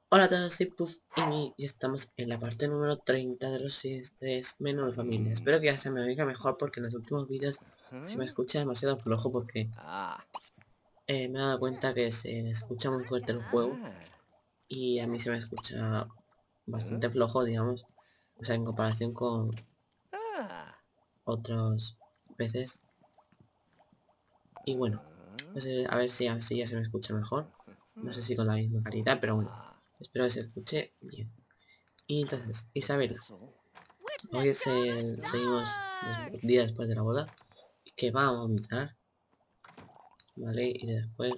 Hola a todos, soy Puff y estamos en la parte número 30 de los estrés menú de familia. Espero que ya se me oiga mejor porque en los últimos vídeos se me escucha demasiado flojo porque Ah. me he dado cuenta que se escucha muy fuerte el juego y a mí se me escucha bastante flojo, digamos, o sea, en comparación con Ah. otros veces. Y bueno, pues a ver si así ya se me escucha mejor. No sé si con la misma calidad, pero bueno, espero que se escuche bien. Y entonces, Isabela. Hoy seguimos día después de la boda. Que va a vomitar, ¿vale? Y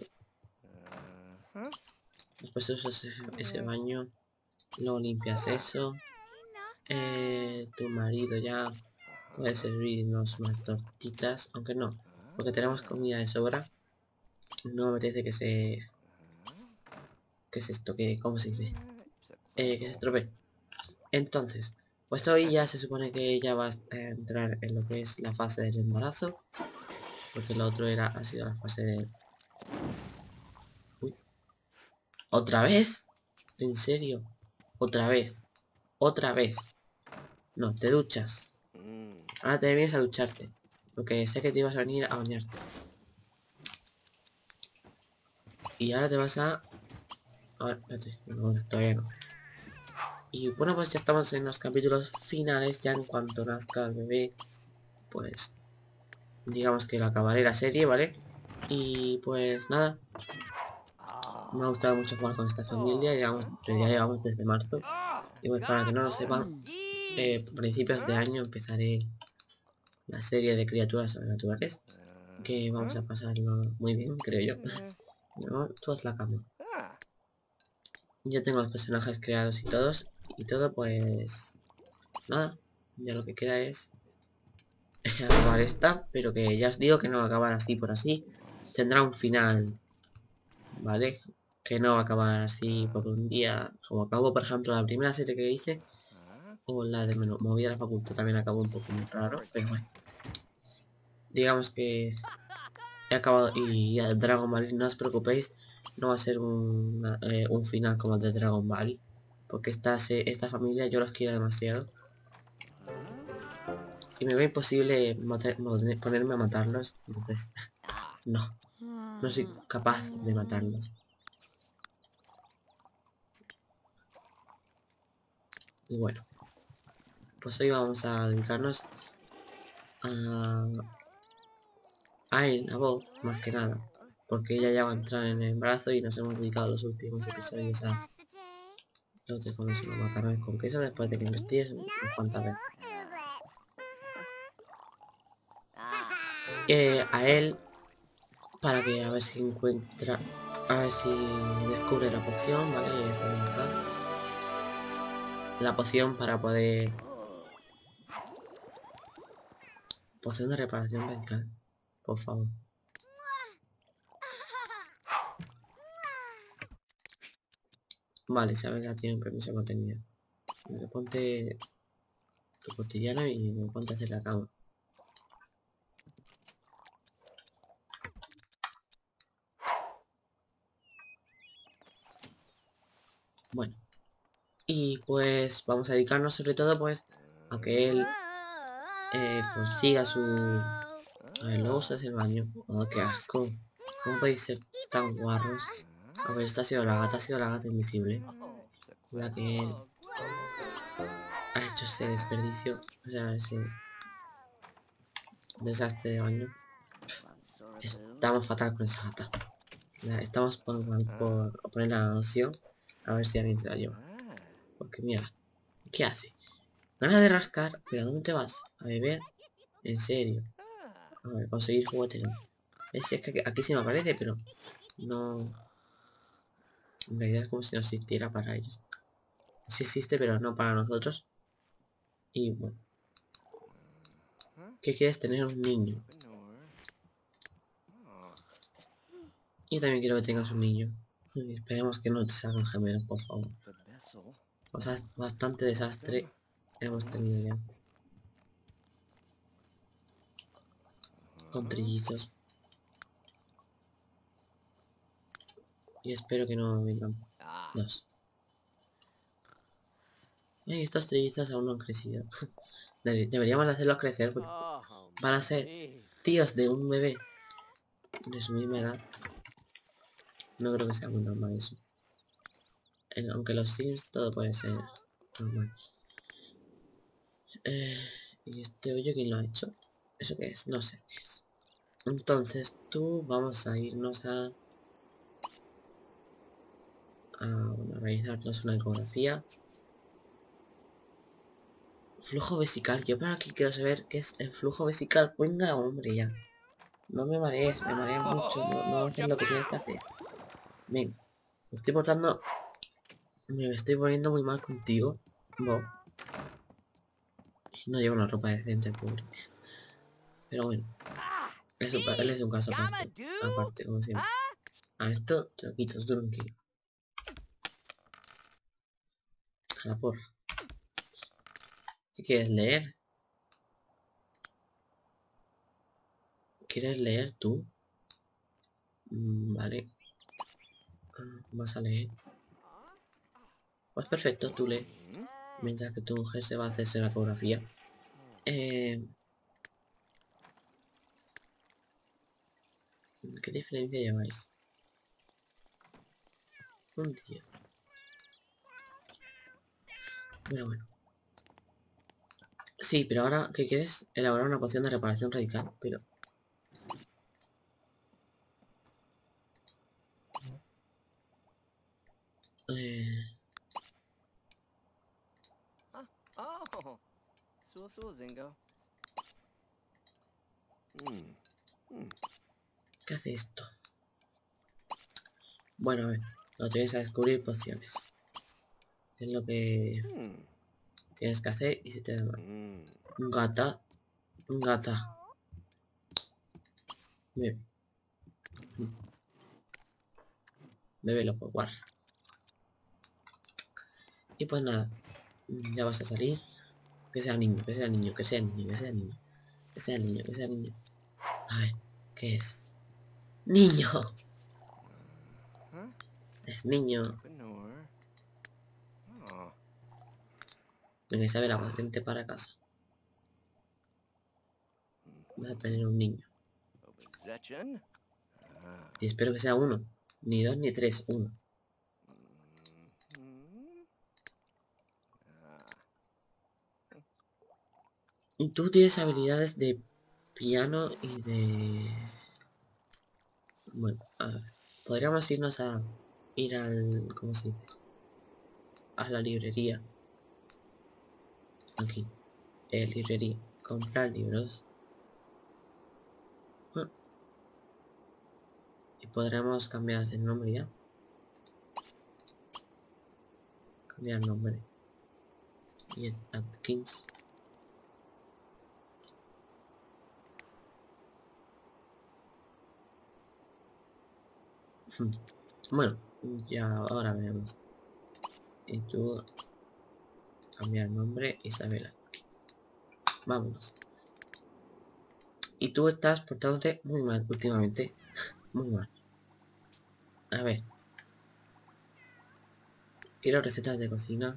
después usas ese baño. Luego limpias eso. Tu marido ya puede servirnos más tortitas. Aunque no, porque tenemos comida de sobra. No me apetece que se... ¿Qué es esto? ¿Cómo se dice? Que se estropee. Entonces, pues hoy ya se supone que ella va a entrar en lo que es la fase del embarazo. Porque lo otro ha sido la fase de... Uy, ¿otra vez? ¿En serio? ¿Otra vez? ¿Otra vez? No, te duchas. Ahora te vienes a ducharte. Porque sé que te ibas a venir a bañarte. Y ahora te vas a... A ver, espérate. No, todavía no. Y bueno, pues ya estamos en los capítulos finales. Ya en cuanto nazca el bebé, pues... Digamos que la acabaré la serie, ¿vale? Y pues nada. Me ha gustado mucho jugar con esta familia. Ya llevamos desde marzo. Y pues para que no lo sepan, a principios de año empezaré la serie de criaturas sobrenaturales, que vamos a pasarlo muy bien, creo yo. No, tú haz la cama. Ya tengo los personajes creados y todo, pues nada, ya lo que queda es acabar esta, pero que ya os digo que no va a acabar así por así, tendrá un final, ¿vale? Que no va a acabar así por un día, como acabó por ejemplo la primera serie que hice, o la de Movida a la Facultad también acabó un poco muy raro, pero bueno, digamos que he acabado. Y ya Dragon Ball, no os preocupéis, no va a ser un final como el de Dragon Ball, porque esta familia yo los quiero demasiado y me ve imposible ponerme a matarlos, entonces no, no soy capaz de matarlos. Y bueno, pues hoy vamos a dedicarnos a, a él, a Bob, más que nada, porque ella ya va a entrar en el embarazo y nos hemos dedicado los últimos episodios a lo de comerse los macarrones con queso después de que investíes unas cuantas veces. A él para que a ver si encuentra, a ver si descubre la poción, ¿vale? Esta está. La poción para poder... Poción de reparación medical, por favor. Vale, sabes, ya tiene un permiso contenido. Ponte tu cotidiano y me ponte a hacer la cama. Bueno, y pues vamos a dedicarnos sobre todo pues a que él consiga su... A ver, luego usas el baño. Oh, qué asco. ¿Cómo podéis ser tan guarros? A ver, esta ha sido la gata invisible. La que él ha hecho ese desperdicio, o sea, ese desastre de baño. Estamos fatal con esa gata. Estamos por poner la adopción a ver si alguien se la lleva. Porque mira, ¿qué hace? Ganas de rascar, pero ¿a dónde te vas? ¿A beber? En serio. A ver, conseguir juguete no. Es que aquí sí me aparece, pero no... En realidad es como si no existiera para ellos. Sí existe, pero no para nosotros. Y bueno, ¿qué quieres tener un niño? Yo también quiero que tengas un niño. Y esperemos que no te salgan gemelos, por favor. O sea, bastante desastre hemos tenido ya. Con trillizos. Y espero que no vengan dos. Ay, estos trillizos aún no han crecido. Deberíamos hacerlos crecer porque Oh, van a ser me. tíos de un bebé de su misma edad. No creo que sea muy normal eso. Aunque los Sims todo puede ser normal. Eh, ¿Y este hoyo quién lo ha hecho? ¿Eso qué es? No sé qué es. Entonces tú vamos a irnos bueno, a realizarnos una ecografía. Flujo vesical. Yo para aquí quiero saber qué es el flujo vesical. Venga, hombre, ya. No me marees, me mareas mucho. No, no haces lo que tienes que hacer. Venga, me estoy portando... Me estoy poniendo muy mal contigo. Bob. No llevo una ropa decente, pobre. Pero bueno, Ah, él es gee, un caso Gamma aparte, do? aparte, como siempre. Huh? A esto te lo quitas tú tranquilo. A la porra. ¿Qué quieres leer? ¿Quieres leer tú? Vale. Vas a leer. Pues perfecto, tú lee. Hmm? Mientras que tu mujer se va a hacerse la ecografía. Eh, ¿Qué diferencia lleváis? Un día. Bueno. Sí, pero ahora, ¿qué quieres? Elaborar una poción de reparación radical, pero... Eh, Huh? Oh, so Zingo. ¿Qué hace esto? Bueno, a ver. Lo tienes a descubrir pociones. Es lo que tienes que hacer y se te da mal. Gata. Gata. Bebe. Bébelo por guar. Y pues nada. Ya vas a salir. Que sea niño, que sea niño, que sea niño, que sea niño. Que sea niño, que sea niño. A ver, ¿qué es? ¡Niño! Huh? Es niño. Benor. Oh. Venga, Isabela, vente para casa. Vas a tener un niño. Obizechin? Ah. Y espero que sea uno. Ni dos ni tres, uno. Hmm? Ah. Y tú tienes habilidades de piano y de... Bueno, a ver. Podríamos irnos a... Ir al... ¿Cómo se dice? A la librería. Aquí. Librería. Comprar libros. Ah, y podremos cambiar el nombre ya. Cambiar nombre. Y Atkins. Bueno, ya ahora veremos. Y tú cambiar nombre Isabela. Vámonos. Y tú estás portándote muy mal últimamente. Muy mal. A ver. Quiero recetas de cocina.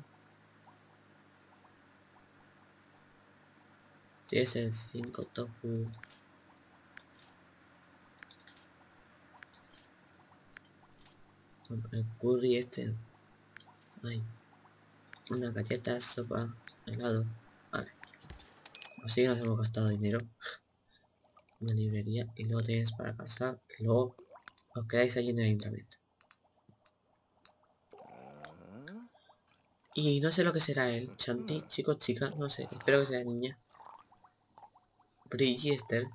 Tienes el 5 tofu. Con el curry este. Hay una galleta, sopa, helado. Vale. Así nos hemos gastado dinero. Una librería. Y luego tienes para casa. Y luego os quedáis allí en el ayuntamiento. Y no sé lo que será él. Chanti, chico, chica, no sé. Espero que sea niña. Bridgie, Estelle.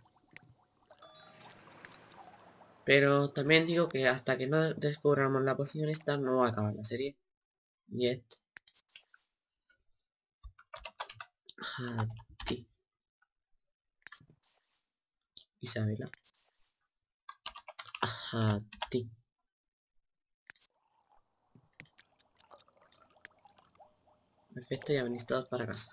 Pero también digo que hasta que no descubramos la poción esta no va a acabar la serie. Yet. Hati. Isabela. Hati. Perfecto, ya venís todos para casa.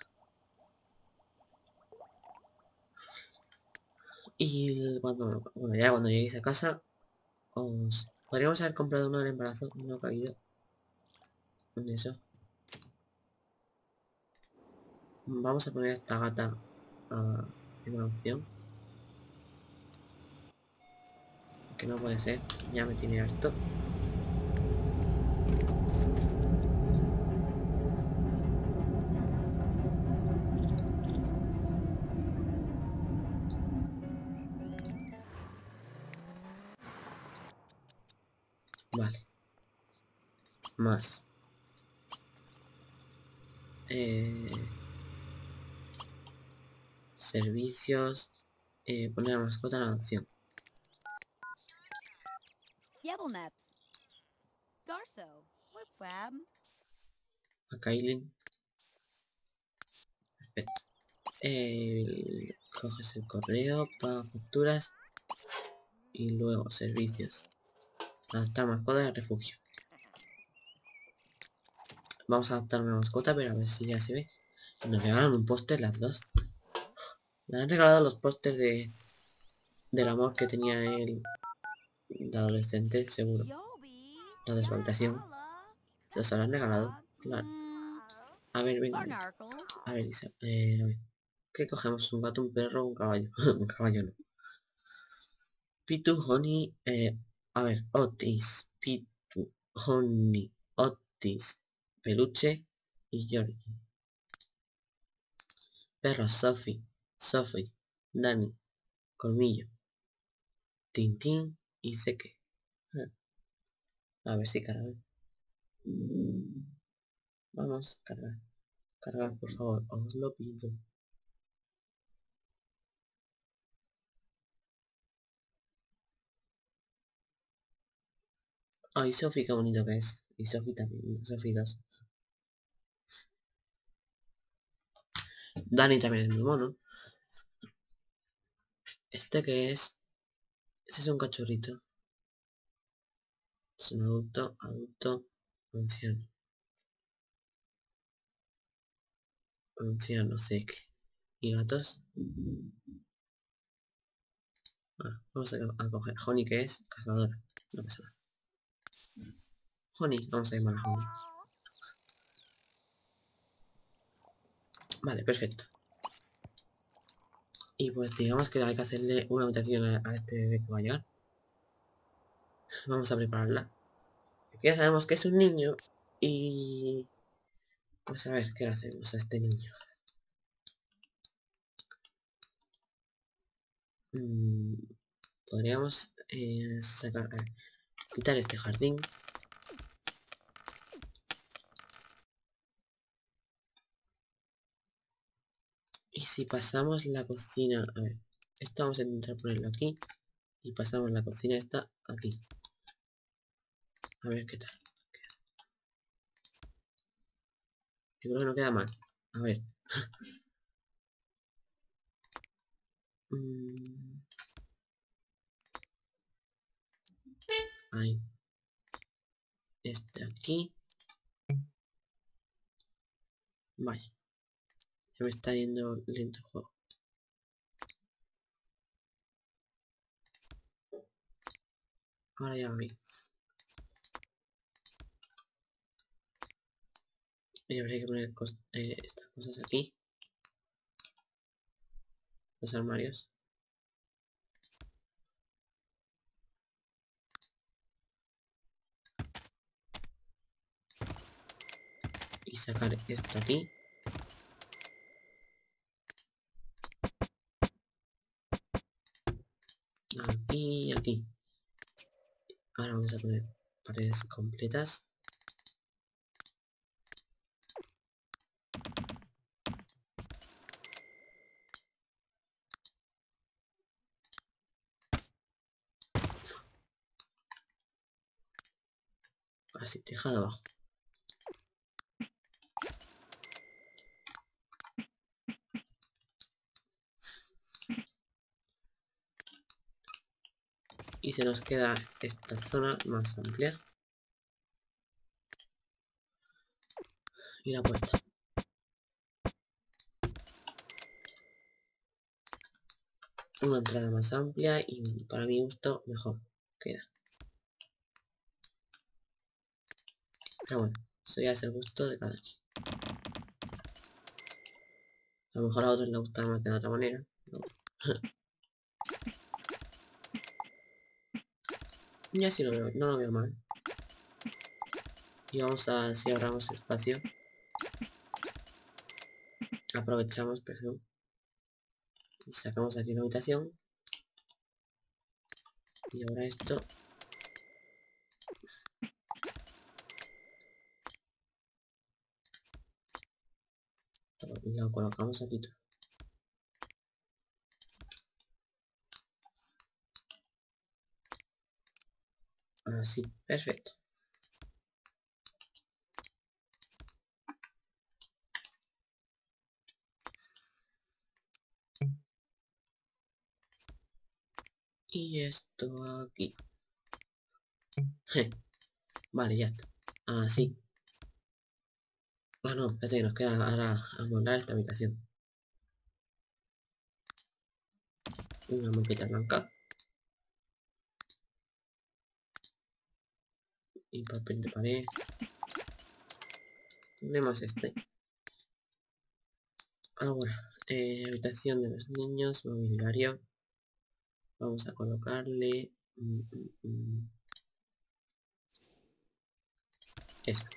Y cuando, bueno, ya cuando lleguéis a casa, os podríamos haber comprado uno del embarazo, no ha caído en eso. Vamos a poner esta gata en una opción. Que no puede ser. Ya me tiene harto. Vale. Más. Servicios. Poner a mascota en la opción. Yebbleneps. Garso. Whipwab. A Kailin. Perfecto. Coges el correo, paga facturas. Y luego servicios. Adaptar mascota al refugio. Vamos a adaptar una mascota, pero a ver si ya se ve. Nos regalan un póster las dos. Le han regalado los pósters del amor que tenía él de adolescente, seguro. Yobi. La de su habitación. Se los habrán regalado. Claro. A ver, venga. Barnarkle. A ver, Isa. A ver. ¿Qué cogemos? ¿Un gato, un perro o un caballo? Un caballo no. Pitu, Honey. A ver, Otis. Pitu, Honey, Otis, Peluche y Georgie. Perros, Sophie, Sophie, Dani, Colmillo, Tintín y Zeke. A ver si carga. Vamos, cargar. Cargar, por favor, os lo pido. Ay, Sophie, qué bonito que es. Y Sophie también, Sophie 2. Dani también es muy mono. ¿Este qué es? Ese es un cachorrito. Es un adulto, anciano. Anciano, Zeke. ¿Y gatos? Vamos a coger Honey, que es cazadora. No pasa nada. Honey, vamos a llamar a Honey. Vale, perfecto. Y pues digamos que hay que hacerle una habitación a este bebé que va a llegar. Vamos a prepararla. Aquí ya sabemos que es un niño. Y... pues a ver, ¿qué le hacemos a este niño? Podríamos sacar... quitar este jardín. Y si pasamos la cocina... A ver, esto vamos a intentar ponerlo aquí. Y pasamos la cocina esta aquí. A ver qué tal. Yo creo que no queda mal. A ver. Ahí. Este aquí. Vaya. Se me está yendo lento el juego. Ahora ya vi. Y habría que poner estas cosas aquí. Los armarios. Y sacar esto aquí. Aquí y aquí. Ahora vamos a poner paredes completas. Así, tejado abajo. Y se nos queda esta zona más amplia. Y la puerta. Una entrada más amplia y para mi gusto mejor queda. Pero bueno, eso ya es el gusto de cada uno. A lo mejor a otros les gusta más de otra manera, ¿no? Y así lo veo, no lo veo mal. Y vamos a, si ahorramos espacio, aprovechamos, perdón, y sacamos aquí una habitación. Y ahora esto, lo colocamos aquí. Así, perfecto. Y esto aquí. Vale, ya está. Así. Ah, no, espérate que nos queda ahora amoldar esta habitación. Una moqueta blanca. Y papel de pared. Tenemos este. Ahora, habitación de los niños, mobiliario. Vamos a colocarle... esta.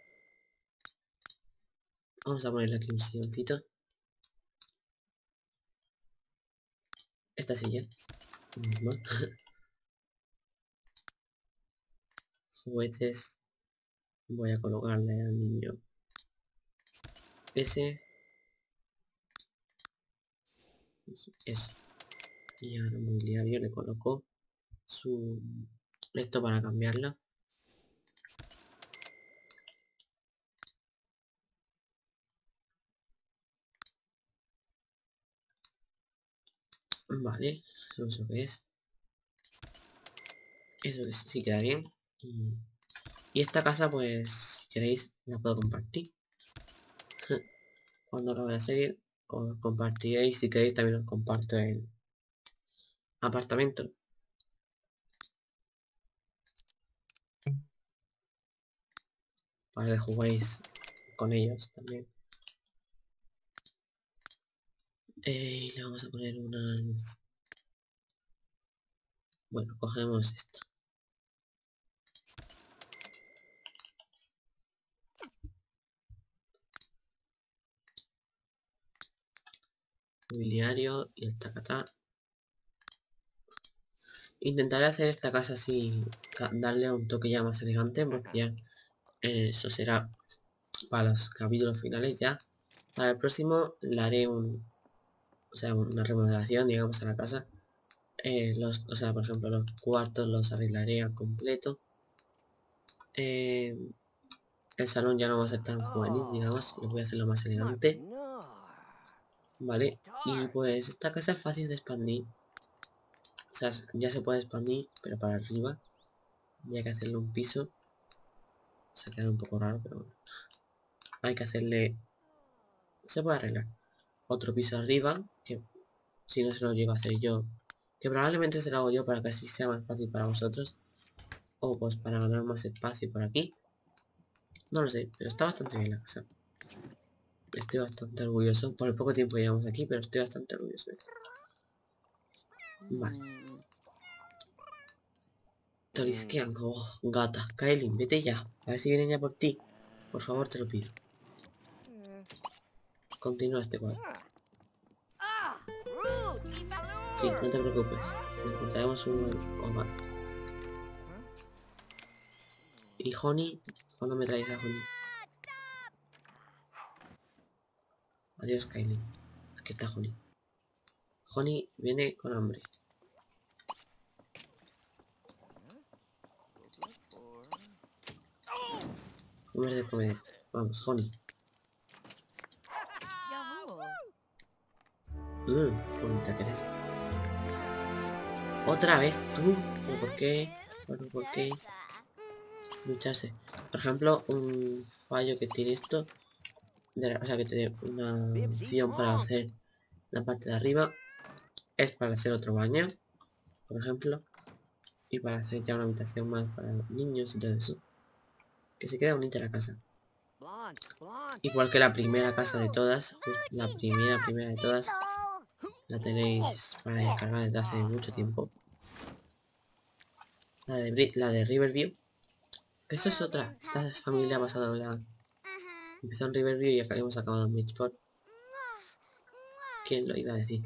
Vamos a ponerle aquí un silloncito. Esta silla. Misma. Juguetes. Voy a colocarle al niño ese. Eso. Y al mobiliario le coloco su... esto para cambiarlo. Vale, eso que es. Eso que sí queda bien. Y esta casa, pues, si queréis, la puedo compartir. Cuando acabe la serie, os compartiréis. Si queréis, también os comparto el apartamento. Para que juguéis con ellos también. Y le vamos a poner una... Bueno, cogemos esta. Mobiliario y el tacatá. Intentaré hacer esta casa así, darle un toque ya más elegante, porque ya eso será para los capítulos finales ya. Para el próximo le haré o sea, una remodelación, digamos, a la casa. O sea, por ejemplo, los cuartos los arreglaré al completo. El salón ya no va a ser tan juvenil, digamos, lo voy a hacerlo más elegante. Vale, y pues esta casa es fácil de expandir. O sea, ya se puede expandir, pero para arriba. Ya hay que hacerle un piso. Se ha quedado un poco raro, pero bueno. Hay que hacerle... Se puede arreglar. Otro piso arriba, que si no se lo llevo a hacer yo, que probablemente se lo hago yo para que así sea más fácil para vosotros. O pues para ganar más espacio por aquí. No lo sé, pero está bastante bien la casa. Estoy bastante orgulloso. Por el poco tiempo que llevamos aquí, pero estoy bastante orgulloso. Vale. Torisquean. Oh, gata. Kailin, vete ya. A ver si vienen ya por ti. Por favor, te lo pido. Continúa este cuadro. Sí, no te preocupes. Encontraremos un hogar. ¿Y Honey? ¿Cuándo me traes a Honey? Adiós, Kailin. Aquí está Honey. Honey viene con hambre. Comer de comer. Vamos, Honey. Bonita que eres. ¿Otra vez tú? ¿O por qué? Bueno, ¿por qué? Lucharse. Por ejemplo, un fallo que tiene esto. O sea, que tiene una opción para hacer la parte de arriba. Es para hacer otro baño. Por ejemplo. Y para hacer ya una habitación más para los niños y todo eso. Que se queda bonita la casa. Igual que la primera casa de todas, la primera de todas, la tenéis para descargar desde hace mucho tiempo. La de Riverview, que eso es otra. Esta familia ha pasado empezó en Riverview y acá hemos acabado en Bridgeport. ¿Quién lo iba a decir?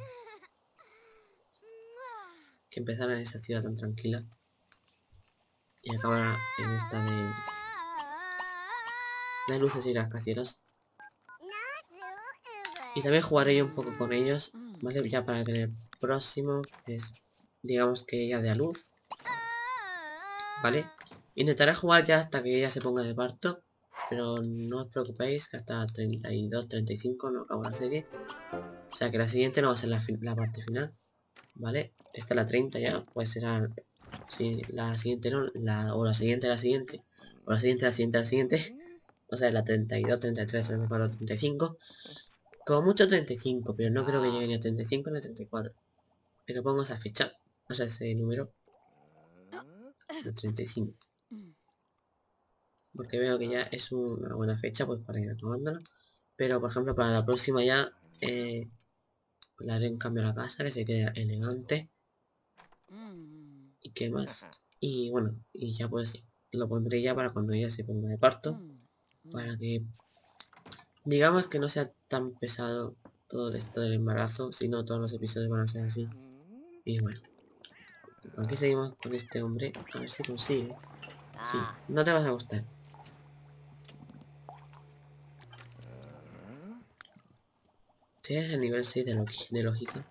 Que empezara en esa ciudad tan tranquila y acabara en esta de luces y rascacielos. Y también jugaré yo un poco con ellos, ¿vale? Ya para que en el próximo, es, digamos que ella dé a luz, ¿vale? Intentaré jugar ya hasta que ella se ponga de parto, pero no os preocupéis que hasta 32, 35 no acabo la serie. O sea que la siguiente no va a ser la parte final, ¿vale? Esta es la 30 ya, pues será... Si la siguiente no, o la siguiente, la siguiente, o la siguiente, la siguiente, la siguiente. O sea, la 32, 33, 34, 35. Como mucho 35, pero no creo que llegue ni a 35 ni a 34. Pero pongo esa fecha, o sea, ese número de 35. Porque veo que ya es una buena fecha pues para ir acabándola. Pero por ejemplo para la próxima ya le haré un cambio a la casa que se quede elegante. ¿Y qué más? Y bueno, y ya pues lo pondré ya para cuando ella se ponga de parto. Para que digamos que no sea tan pesado todo esto del embarazo, sino todos los episodios van a ser así. Y bueno, aquí seguimos con este hombre, a ver si consigue. Sí, no te vas a gustar. Tienes el nivel 6 de lógica.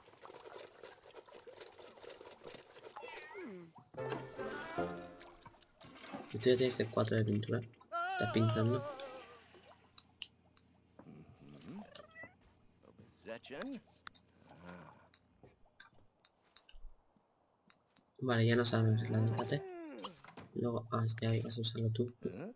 Y tú ya tienes el 4 de pintura. Estás pintando. Vale, ya no sabes la empate. Luego, ya vas a usarlo tú.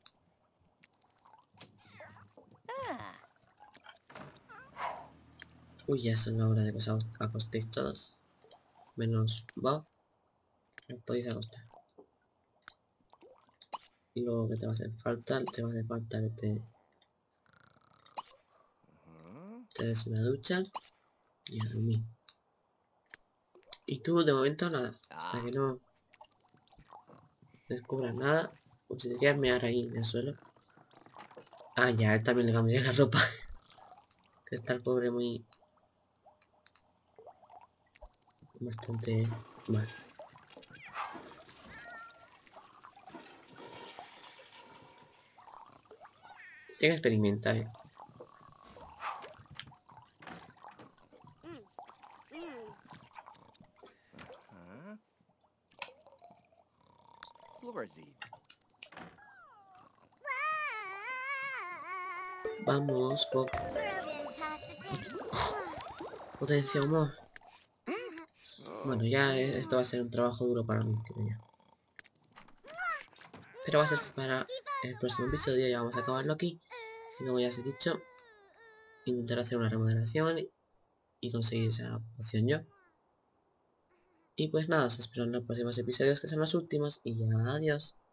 Uy, ya es la hora de que os acostéis todos. Menos Bob. Os podéis acostar. Y luego que te va a hacer falta, que te des una ducha y a dormir. Y tú de momento nada, hasta que no descubras nada, o si te quieres mear ahí en el suelo. Ah, ya, a él también le cambiaré la ropa. Que está el pobre muy... bastante mal. Llega a experimentar, Vamos, Bob. Potencia humor. Bueno, ya esto va a ser un trabajo duro para mí, creo yo. Pero va a ser para el próximo episodio, ya vamos a acabarlo aquí. Y como ya os he dicho, intentar hacer una remodelación y conseguir esa poción yo. Y pues nada, os espero en los próximos episodios que son los últimos y ya adiós.